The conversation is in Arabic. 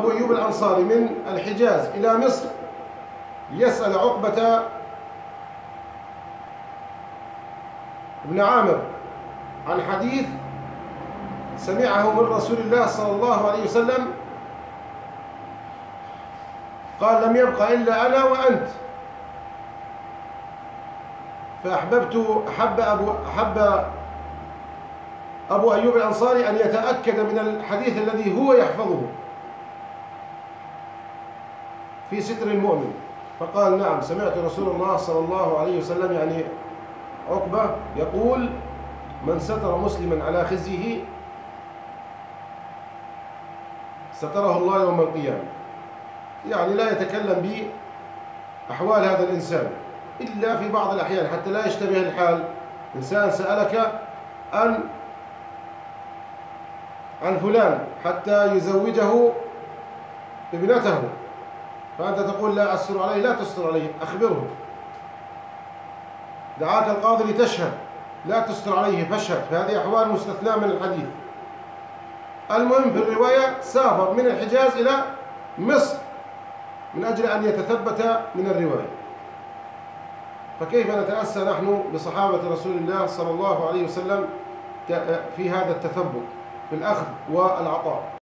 أبو أيوب الأنصاري من الحجاز إلى مصر ليسأل عقبة بن عامر عن حديث سمعه من رسول الله صلى الله عليه وسلم، قال: لم يبق إلا أنا وأنت. أحب أبو أيوب الأنصاري أن يتأكد من الحديث الذي هو يحفظه في ستر المؤمن، فقال: نعم، سمعت رسول الله صلى الله عليه وسلم، يعني عقبة، يقول: من ستر مسلما على خزيه ستره الله يوم القيامة. يعني لا يتكلم بأحوال هذا الإنسان إلا في بعض الأحيان حتى لا يشتبه الحال. إنسان سألك عن فلان حتى يزوجه ابنته، فأنت تقول: لا أستر عليه. لا تستر عليه، أخبره. دعاك القاضي لتشهد، لا تستر عليه فاشهد. فهذه أحوال مستثناة من الحديث. المهم في الرواية سافر من الحجاز إلى مصر من أجل أن يتثبت من الرواية. فكيف نتأسى نحن بصحابة رسول الله صلى الله عليه وسلم في هذا التثبت في الأخذ والعطاء؟